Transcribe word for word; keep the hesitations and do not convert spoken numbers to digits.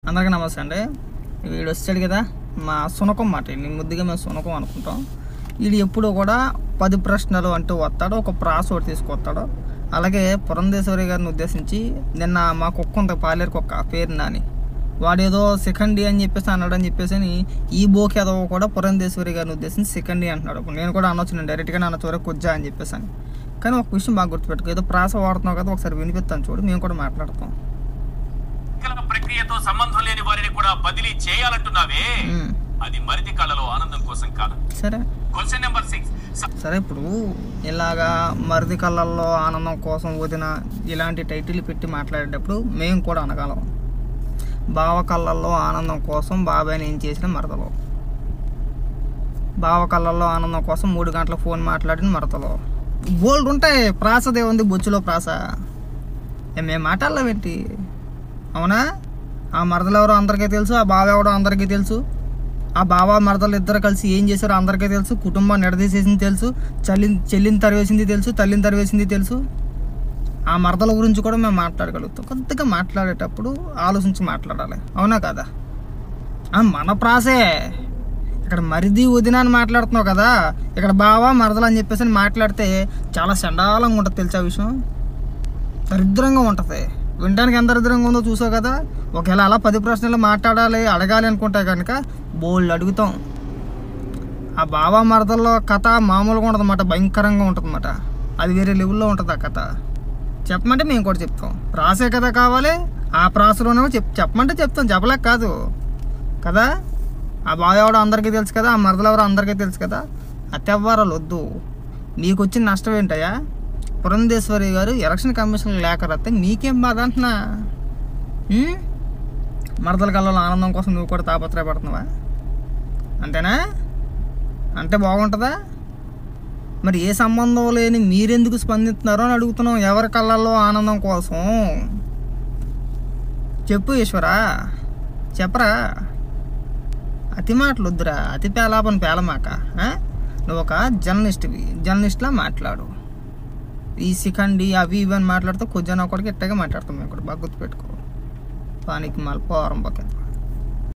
అందరికీ నమస్తే అండి. వీడు వచ్చాడు కదా మా సునకం మాట, నేను ముద్దుగా మేము సునకం అనుకుంటాం. వీడు ఎప్పుడూ కూడా పది ప్రశ్నలు అంటూ వస్తాడు, ఒక ప్రాస ఒకటి తీసుకొస్తాడు. అలాగే పురంధేశ్వరి గారిని ఉద్దేశించి నిన్న మా కుక్క ఉంది, పాలేరు కుక్క, పేరు నాని, వాడేదో సెకండ్ అని చెప్పేసి అన్నాడు అని చెప్పేసి ఈ బోకి ఏదో కూడా పురంధేశ్వరి గారిని ఉద్దేశించి సెకండ్ అంటున్నాడు. నేను కూడా అనొచ్చు, నేను డైరెక్ట్గా అనొచ్చు వరకు కొజ్జా అని చెప్పేసి అని. కానీ ఒక విషయం బాగా గుర్తుపెట్టుకో, ఏదో ప్రాస వాడుతున్నావు కదా, ఒకసారి వినిపిస్తాను చూడు, మేము కూడా మాట్లాడతాం. ప్రక్రియతో సంబంధం లేని వారిని కూడా బదిలీ చేయాలంటున్నావే, అది మరిది కళ్ళలో ఆనందం కోసం కాదు. సరే క్వశ్చన్ నెంబర్ సిక్స్. సరే ఇప్పుడు ఇలాగా మరిది కళ్ళల్లో ఆనందం కోసం వదిన ఇలాంటి టైటిల్ పెట్టి మాట్లాడేటప్పుడు మేము కూడా అనగలం. బావ కళ్ళల్లో ఆనందం కోసం బాబాయ్ని ఏం చేసిన మరదలో, బావ కళ్ళల్లో ఆనందం కోసం మూడు గంటల ఫోన్ మాట్లాడిన మరదలో, బోల్డ్ ఉంటాయి. ప్రాసదే ఉంది బొచ్చులో ప్రాస. మేము మాట్లాడలేం ఏంటి? అవునా? ఆ మరదలు ఎవరో అందరికీ తెలుసు, ఆ బావ ఎవడో అందరికీ తెలుసు, ఆ బావ మరదలు ఇద్దరు కలిసి ఏం చేశారో అందరికీ తెలుసు, కుటుంబాన్ని ఎడదీసేసింది తెలుసు, చల్లి చెల్లిని తరివేసింది తెలుసు, తల్లిని తరివేసింది తెలుసు. ఆ మరదల గురించి కూడా మేము మాట్లాడగలుగుతాం. కొద్దిగా మాట్లాడేటప్పుడు ఆలోచించి మాట్లాడాలి, అవునా కదా? మన ప్రాసే. ఇక్కడ మరిది వదిన అని మాట్లాడుతున్నావు కదా, ఇక్కడ బావ మరదలు అని చెప్పేసి మాట్లాడితే చాలా చండాలంగా ఉంటుంది తెలుసా విషయం, దరిద్రంగా ఉంటుంది. వినడానికి ఎంత దరిద్రంగా ఉందో చూసావు కదా. ఒకవేళ అలా పది ప్రశ్నలు మాట్లాడాలి అడగాలి అనుకుంటే కనుక బోల్డ్ అడుగుతాం. ఆ బావ మరదల్లో కథ మామూలుగా ఉంటుంది అన్నమాట, భయంకరంగా ఉంటుంది అన్నమాట. అది వేరే లెవెల్లో ఉంటుంది ఆ కథ. చెప్పమంటే మేము కూడా చెప్తాం. ప్రాసే కథ కావాలి, ఆ ప్రాసలోనే చెప్ చెప్పమంటే చెప్తాం, చెప్పలేక కాదు కదా. ఆ బావ ఎవడో అందరికీ తెలుసు కదా, ఆ మరదలు ఎవరో అందరికీ తెలుసు కదా. అత్యవ్వారాలు వద్దు. నీకు వచ్చిన నష్టం ఏంటయ్యా? పురంధేశ్వరి గారు ఎలక్షన్ కమిషన్ లేఖ రాస్తే నీకేం బాధ అంటున్నా? మరదల కళ్ళలో ఆనందం కోసం నువ్వు కూడా తాపత్రయపడుతున్నావా? అంతేనా? అంటే బాగుంటుందా? మరి ఏ సంబంధం లేని మీరెందుకు స్పందిస్తున్నారో అని అడుగుతున్నాం. ఎవరి కళ్ళల్లో ఆనందం కోసం చెప్పు ఈశ్వరా, చెప్పరా. అతి మాటలు వద్దురా, అతి పేలాపని పేలమాక. నువ్వు ఒక జర్నలిస్ట్వి, జర్నలిస్ట్లా మాట్లాడు. ఈ సికండి అవి ఇవి అని మాట్లాడుతూ కొంచెం ఒకటికి ఇట్టగా మాట్లాడతాం. మేము కూడా బాగా గుర్తుపెట్టుకో. పానికి మళ్ళీ పోరం పక్కన